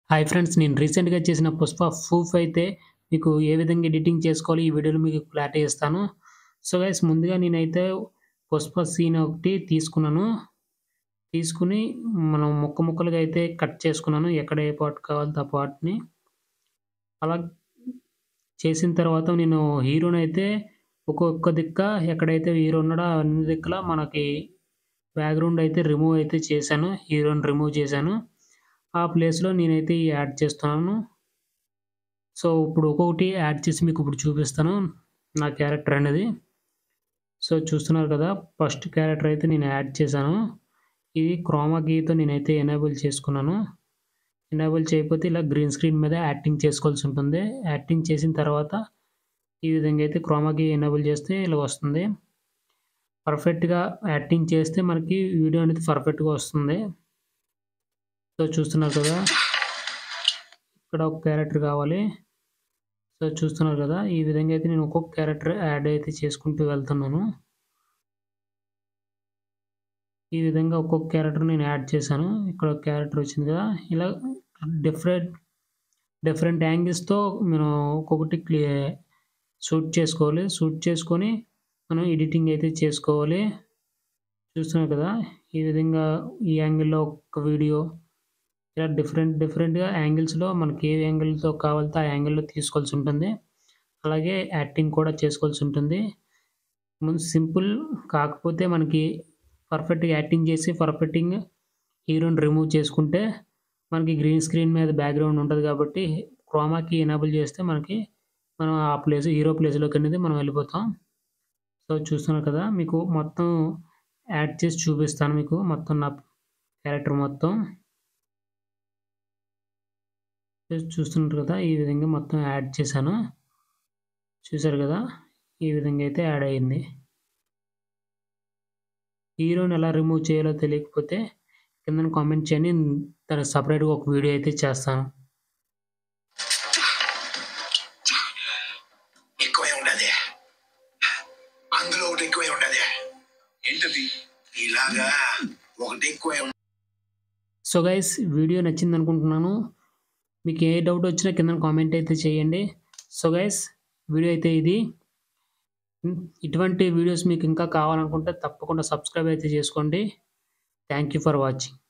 Hi friends, నేను రీసెంట్‌గా చేసిన 'పుష్ప' ప్రూఫ్ అయితే మీకు ఏ విధంగా ఎడిటింగ్ చేసుకోవాలో ఈ వీడియోలో మీకు క్లారిటీ ఇస్తాను. సో గైస్, ముందుగా నేనైతే 'పుష్ప' సీన్ ఒకటి తీసుకున్నాను. తీసుకొని మనం ముక్కలుగా అయితే కట్ చేసుకున్నాను. ఎక్కడ ఏ పార్ట్ కావాలో ఆ పార్ట్‌ని. అలా చేసిన తర్వాత నేను హీరోనైతే ఒక్కొక్క దిక్క ఎక్కడైతే హీరో ఉన్నాడో అన్ని దిక్కుల మనకి బ్యాక్‌గ్రౌండ్ అయితే రిమూవ్ అయితే చేశాను. హీరోని రిమూవ్ చేశాను. ఆ ప్లేస్‌లో నేనైతే యాడ్ చేస్తున్నాను. సో, ఇప్పుడు ఒక్కొక్కటి యాడ్ చేసి మీకిప్పుడు చూపిస్తాను. నా క్యారెక్టర్ అనేది. సో, చూస్తున్నారు కదా! ఫస్ట్ క్యారెక్టర్ అయితే నేను యాడ్ చేశాను. ఇది క్రోమా కీతో నేనైతే ఎనేబుల్ చేసుకున్నాను. ఎనేబుల్ చేయకపోతే ఇలా గ్రీన్ స్క్రీన్ మీద యాక్టింగ్ చేసుకోవాల్సుంటుంది. యాక్టింగ్ చేసిన తర్వాత ఈ విధంగా అయితే క్రోమా కీ ఎనేబుల్ చేస్తే ఇలా వస్తుంది. పర్ఫెక్ట్‌గా యాక్టింగ్ చేస్తే మనకి వీడియో అనేది పర్ఫెక్ట్‌గా వస్తుంది. సో, చూస్తున్నారు కదా! ఇక్కడ ఒక క్యారెక్టర్ కావాలి. సో, చూస్తున్నారు కదా! ఈ విధంగా అయితే నేను ఒక్కొక్క క్యారెక్టర్ యాడ్ అయితే చేసుకుంటూ వెళ్తున్నాను. ఈ విధంగా ఒక్కొక్క క్యారెక్టర్ నేను యాడ్ చేశాను. ఇక్కడ ఒక క్యారెక్టర్ వచ్చింది కదా! ఇలా డిఫరెంట్ డిఫరెంట్ యాంగిల్స్‌తో మనం ఒక్కొక్కటి షూట్ చేసుకోవాలి. షూట్ చేసుకొని మనం ఎడిటింగ్ అయితే చేసుకోవాలి. చూస్తున్నారు కదా! ఈ విధంగా ఈ యాంగిల్‌లో ఒక వీడియో ఇలా డిఫరెంట్‌గా యాంగిల్స్‌లో మనకి ఏ యాంగిల్‌తో కావాలితే ఆ యాంగిల్‌లో తీసుకోవాల్సుంటుంది. అలాగే యాక్టింగ్ కూడా చేసుకోవాల్సుంటుంది. ముందు సింపుల్ కాకపోతే మనకి పర్ఫెక్ట్‌గా యాక్టింగ్ చేసి హీరోని రిమూవ్ చేసుకుంటే మనకి గ్రీన్ స్క్రీన్ మీద బ్యాక్‌గ్రౌండ్ ఉంటది కాబట్టి క్రోమా కీ ఎనేబుల్ చేస్తే మనం ఆ హీరో ప్లేస్‌లోకనేది మనం వెళ్ళిపోతాం. సో, చూస్తున్నారు కదా! మీకు మొత్తం యాడ్ చేసి చూపిస్తాను మీకు మొత్తం నా క్యారెక్టర్ మొత్తం. చూస్తున్నారు కదా! ఈ విధంగా మొత్తం యాడ్ చేశాను. చూసారు కదా! ఈ విధంగా అయితే యాడ్ అయింది. హీరోని ఎలా రిమూవ్ చేయాలో తెలియకపోతే కిందన కామెంట్ చేయండి. దానికి సెపరేట్‌గా ఒక వీడియో అయితే చేస్తాను. ఎక్కువే ఉండదు. అందులో ఒకటి ఎక్కువే ఉండదు. ఏంటది? ఇలాగా ఒకటి ఎక్కువే. సో గైస్, వీడియో నచ్చిందనుకుంటున్నాను. మీకు ఏ డౌట్ వచ్చినా కిందన కామెంట్ అయితే చేయండి. సో గైస్, వీడియో అయితే ఇది. ఇటువంటి వీడియోస్ మీకు ఇంకా కావాలనుకుంటే తప్పకుండా సబ్స్క్రైబ్ అయితే చేసుకోండి. Thank you for watching.